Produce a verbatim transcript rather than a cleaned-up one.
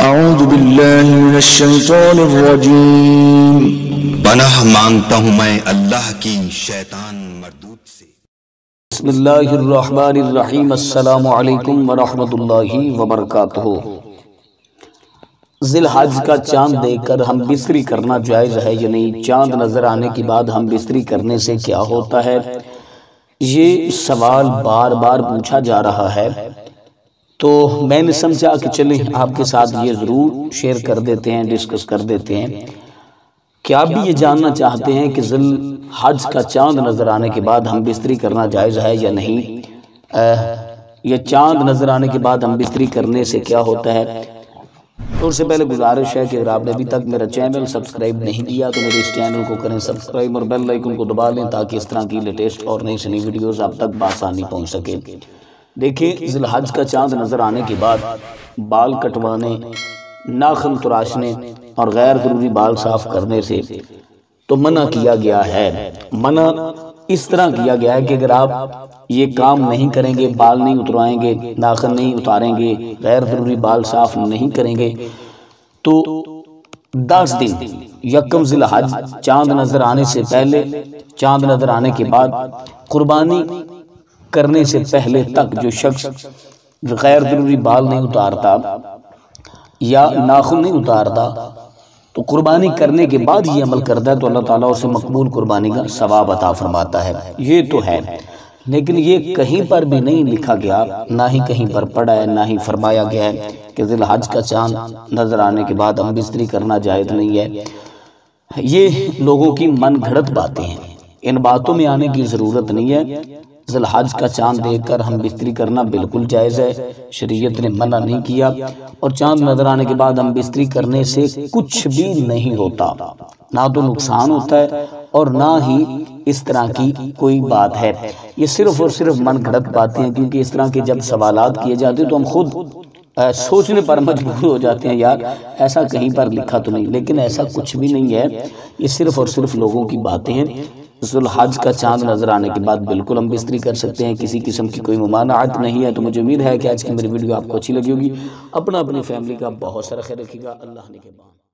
اعوذ باللہ من الشیطان الرجیم۔ پناہ مانگتا ہوں میں اللہ کی شیطان مردود سے۔ بسم اللہ الرحمن الرحیم۔ السلام علیکم ورحمۃ اللہ وبرکاتہ۔ ذی الحج کا چاند دیکھ کر ہم بستری کرنا جائز ہے یا نہیں؟ چاند نظر آنے کے بعد ہم بستری کرنے سے کیا ہوتا ہے؟ یہ سوال بار بار پوچھا جا رہا ہے، تو میں نے سمجھا کہ چلیں آپ کے ساتھ یہ ضرور شیئر کر دیتے ہیں، ڈسکس کر دیتے ہیں کہ آپ بھی یہ جاننا چاہتے ہیں کہ ذی الحج کا چاند نظر آنے کے بعد ہم بستری کرنا جائز ہے یا نہیں، یہ چاند نظر آنے کے بعد ہم بستری کرنے سے کیا ہوتا ہے۔ تو اس سے پہلے گزارش ہے کہ اگر آپ نے ابھی تک میرا چینل سبسکرائب نہیں کیا تو میرے اس چینل کو کریں سبسکرائب اور بیل آئیکن کو دبا لیں تاکہ اس طرح کی لیٹسٹ اور نئی سنی ویڈیوز آپ تک بآسانی پہنچ سکے۔ دیکھیں، ذی الحج کا چاند نظر آنے کے بعد بال کٹوانے، ناخن تراشنے اور غیر ضروری بال صاف کرنے سے تو منع کیا گیا ہے۔ منع اس طرح کیا گیا ہے کہ اگر آپ یہ کام نہیں کریں گے، بال نہیں اتروائیں گے، ناخن نہیں اتاریں گے، غیر ضروری بال صاف نہیں کریں گے، تو دس دن یکم ذی الحج چاند نظر آنے سے پہلے، چاند نظر آنے کے بعد، قربانی کرنے سے پہلے تک جو شخص غیر ضروری بال نہیں اتارتا یا ناخن نہیں اتارتا تو قربانی کرنے کے بعد یہ عمل کرتا ہے تو اللہ تعالیٰ اسے مقبول قربانی کا ثواب عطا فرماتا ہے۔ یہ تو ہے، لیکن یہ کہیں پر بھی نہیں لکھا گیا، نہ ہی کہیں پر پڑھا ہے، نہ ہی فرمایا گیا ہے کہ ذی الحج کا چاند نظر آنے کے بعد ہم بستری کرنا جائز نہیں ہے۔ یہ لوگوں کی من گھڑت باتیں ہیں، ان باتوں میں آنے کی ضرورت نہیں ہے۔ ذی الحج کا چاند دیکھ کر ہم بستری کرنا بالکل جائز ہے، شریعت نے منع نہیں کیا، اور چاند نظر آنے کے بعد ہم بستری کرنے سے کچھ بھی نہیں ہوتا، نہ تو نقصان ہوتا ہے اور نہ ہی اس طرح کی کوئی بات ہے۔ یہ صرف اور صرف من گھڑت باتیں ہیں، کیونکہ اس طرح کے جب سوالات کیے جاتے ہیں تو ہم خود سوچنے پر مجبور ہو جاتے ہیں، یار ایسا کہیں پر لکھا تو نہیں، لیکن ایسا کچھ بھی نہیں ہے، یہ صرف اور صرف لوگوں کی باتیں ہیں۔ ذی الحج کا چاند نظر آنے کے بعد بالکل ہم بستری کر سکتے ہیں، کسی قسم کی کوئی ممانعت نہیں ہے۔ تو مجھے امید ہے کہ آج کی میری ویڈیو آپ کو اچھی لگی ہوگی۔ اپنا اپنی فیملی کا بہت سارا خیال رکھیے گا۔ اللہ نے کے بعد